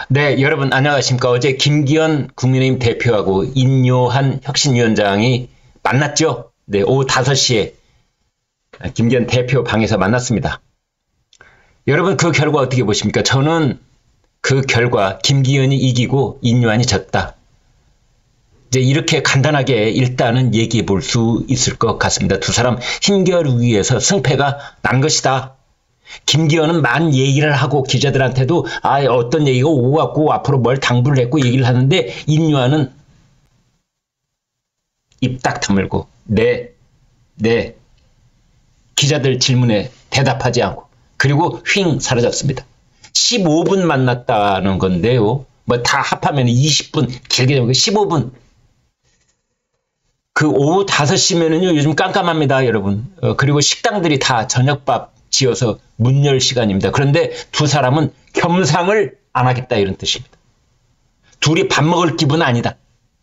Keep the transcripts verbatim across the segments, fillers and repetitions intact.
네, 여러분 안녕하십니까. 어제 김기현 국민의힘 대표하고 인요한 혁신위원장이 만났죠. 네, 오후 다섯 시에 김기현 대표 방에서 만났습니다. 여러분 그 결과 어떻게 보십니까? 저는 그 결과 김기현이 이기고 인요한이 졌다. 이제 이렇게 간단하게 일단은 얘기해 볼 수 있을 것 같습니다. 두 사람 힘겨루기에서 승패가 난 것이다. 김기현은 만 얘기를 하고 기자들한테도 아 어떤 얘기가 오고 갔고 앞으로 뭘 당부를 했고 얘기를 하는데 인요한은 입 딱 다물고 네, 네 기자들 질문에 대답하지 않고 그리고 휙 사라졌습니다. 십오 분 만났다는 건데요. 뭐 다 합하면 이십 분 길게 되면 십오 분. 그 오후 다섯 시면은요 요즘 깜깜합니다 여러분. 어, 그리고 식당들이 다 저녁밥 지어서 문 열 시간입니다. 그런데 두 사람은 겸상을 안 하겠다 이런 뜻입니다. 둘이 밥 먹을 기분은 아니다.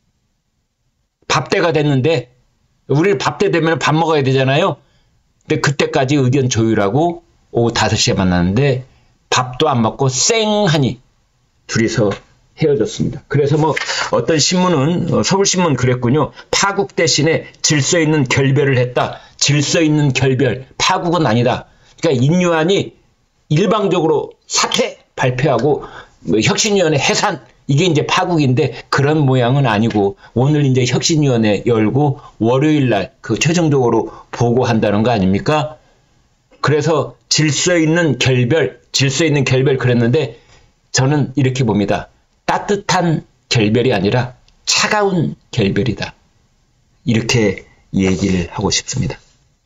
밥때가 됐는데 우리 밥때 되면 밥 먹어야 되잖아요. 근데 그때까지 의견 조율하고 오후 다섯 시에 만났는데 밥도 안 먹고 쌩하니 둘이서 헤어졌습니다. 그래서 뭐 어떤 신문은 서울신문 그랬군요. 파국 대신에 질서 있는 결별을 했다. 질서 있는 결별, 파국은 아니다. 그러니까 인요한이 일방적으로 사퇴 발표하고 뭐 혁신위원회 해산 이게 이제 파국인데 그런 모양은 아니고 오늘 이제 혁신위원회 열고 월요일 날 그 최종적으로 보고한다는 거 아닙니까? 그래서 질서 있는 결별, 질서 있는 결별 그랬는데 저는 이렇게 봅니다. 따뜻한 결별이 아니라 차가운 결별이다. 이렇게 얘기를 하고 싶습니다.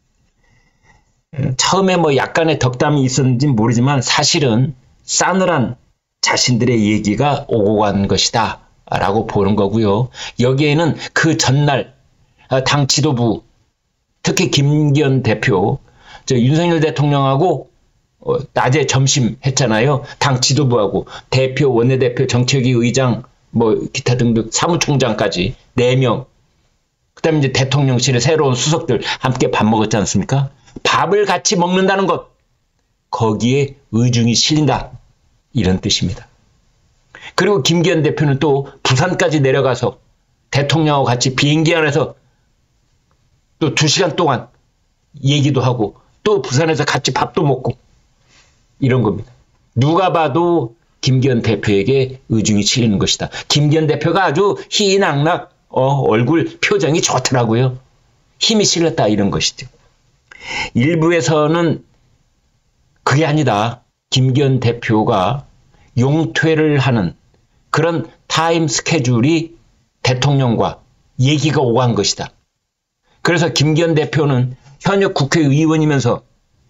처음에 뭐 약간의 덕담이 있었는지 모르지만 사실은 싸늘한 자신들의 얘기가 오고 간 것이다 라고 보는 거고요. 여기에는 그 전날 당 지도부 특히 김기현 대표 저 윤석열 대통령하고 어, 낮에 점심 했잖아요. 당 지도부하고 대표, 원내대표, 정책위 의장 뭐 기타 등등 사무총장까지 네 명 그 다음에 이제 대통령실의 새로운 수석들 함께 밥 먹었지 않습니까? 밥을 같이 먹는다는 것 거기에 의중이 실린다 이런 뜻입니다. 그리고 김기현 대표는 또 부산까지 내려가서 대통령하고 같이 비행기 안에서 또 두 시간 동안 얘기도 하고 또 부산에서 같이 밥도 먹고 이런 겁니다. 누가 봐도 김기현 대표에게 의중이 실리는 것이다. 김기현 대표가 아주 희낙낙 어, 얼굴 표정이 좋더라고요. 힘이 실렸다 이런 것이죠. 일부에서는 그게 아니다. 김기현 대표가 용퇴를 하는 그런 타임 스케줄이 대통령과 얘기가 오간 것이다. 그래서 김기현 대표는 현역 국회의원이면서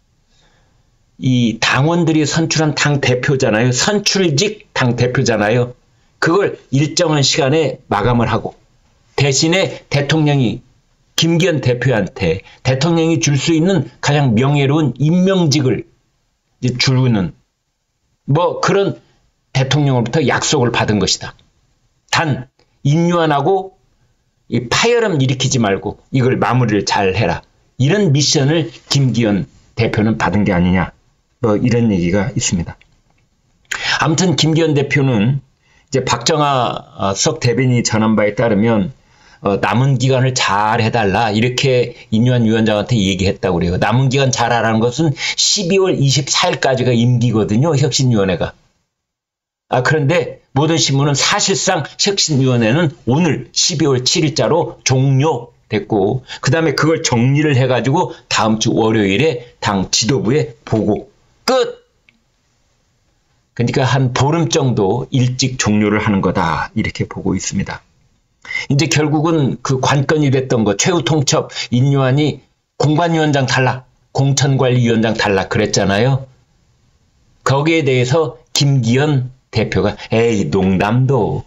이 당원들이 선출한 당 대표잖아요. 선출직 당 대표잖아요. 그걸 일정한 시간에 마감을 하고 대신에 대통령이 김기현 대표한테 대통령이 줄 수 있는 가장 명예로운 임명직을 주는 뭐 그런 대통령으로부터 약속을 받은 것이다. 단 인요한하고 이 파열음 일으키지 말고 이걸 마무리를 잘 해라. 이런 미션을 김기현 대표는 받은 게 아니냐. 뭐 이런 얘기가 있습니다. 아무튼 김기현 대표는 이제 박정하 수석 대변인이 전한 바에 따르면 어, 남은 기간을 잘 해달라 이렇게 인요한 위원장한테 얘기했다고 그래요. 남은 기간 잘 하라는 것은 십이월 이십사일까지가 임기거든요. 혁신위원회가. 아 그런데 모든 신문은 사실상 혁신위원회는 오늘 십이월 칠일자로 종료됐고 그 다음에 그걸 정리를 해가지고 다음 주 월요일에 당 지도부에 보고 끝! 그러니까 한 보름 정도 일찍 종료를 하는 거다 이렇게 보고 있습니다. 이제 결국은 그 관건이 됐던 거 최후 통첩 인요한이 공관위원장 탈락, 공천관리위원장 탈락 그랬잖아요. 거기에 대해서 김기현 대표가 에이 농담도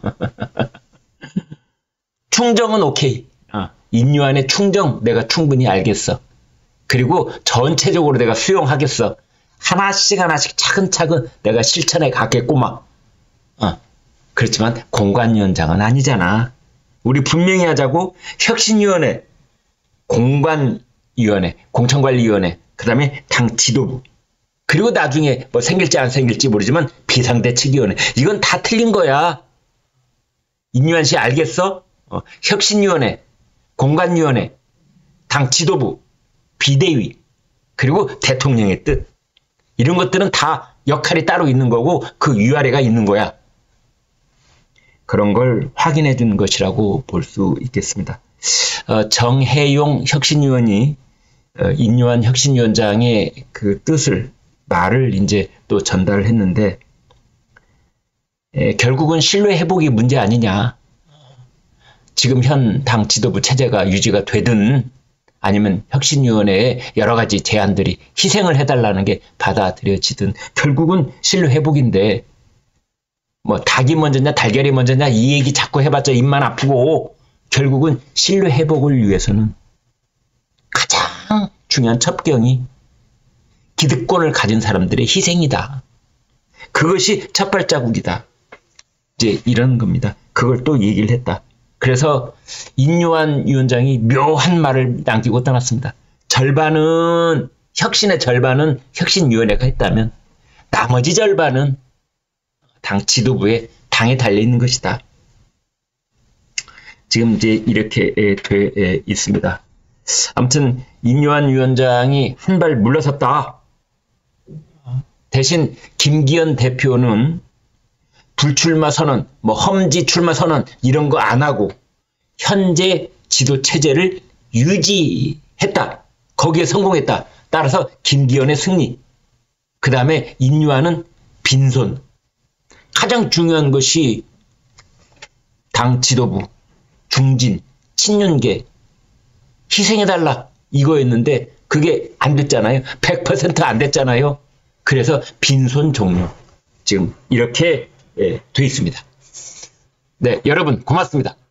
충정은 오케이. 어, 인요한의 충정 내가 충분히 알겠어. 그리고 전체적으로 내가 수용하겠어. 하나씩 하나씩 차근차근 내가 실천해 가겠구만. 어, 그렇지만 공관위원장은 아니잖아. 우리 분명히 하자고 혁신위원회, 공관위원회, 공천관리위원회, 그 다음에 당 지도부 그리고 나중에 뭐 생길지 안 생길지 모르지만 비상대책위원회. 이건 다 틀린 거야. 인유한 씨 알겠어? 어, 혁신위원회, 공관위원회, 당 지도부, 비대위, 그리고 대통령의 뜻. 이런 것들은 다 역할이 따로 있는 거고 그 위아래가 있는 거야. 그런 걸 확인해 주는 것이라고 볼 수 있겠습니다. 어, 정혜용 혁신위원이 어, 인유한 혁신위원장의 그 뜻을 말을 이제 또 전달을 했는데 에, 결국은 신뢰 회복이 문제 아니냐. 지금 현 당 지도부 체제가 유지가 되든 아니면 혁신위원회의 여러 가지 제안들이 희생을 해달라는 게 받아들여지든 결국은 신뢰 회복인데 뭐 닭이 먼저냐 달걀이 먼저냐 이 얘기 자꾸 해봤자 입만 아프고 결국은 신뢰 회복을 위해서는 가장 중요한 첩경이 기득권을 가진 사람들의 희생이다. 그것이 첫 발자국이다. 이제 이런 겁니다. 그걸 또 얘기를 했다. 그래서 인유한 위원장이 묘한 말을 남기고 떠났습니다. 절반은 혁신의 절반은 혁신위원회가 했다면 나머지 절반은 당 지도부에 당에 달려있는 것이다. 지금 이제 이렇게 돼 있습니다. 아무튼 인유한 위원장이 한 발 물러섰다. 대신 김기현 대표는 불출마 선언, 뭐 험지 출마 선언 이런 거 안 하고 현재 지도 체제를 유지했다. 거기에 성공했다. 따라서 김기현의 승리. 그 다음에 인유한은 빈손. 가장 중요한 것이 당 지도부, 중진, 친윤계 희생해달라 이거였는데 그게 안 됐잖아요. 백 퍼센트 안 됐잖아요. 그래서 빈손 종료. 지금 이렇게 예, 돼 있습니다. 네, 여러분 고맙습니다.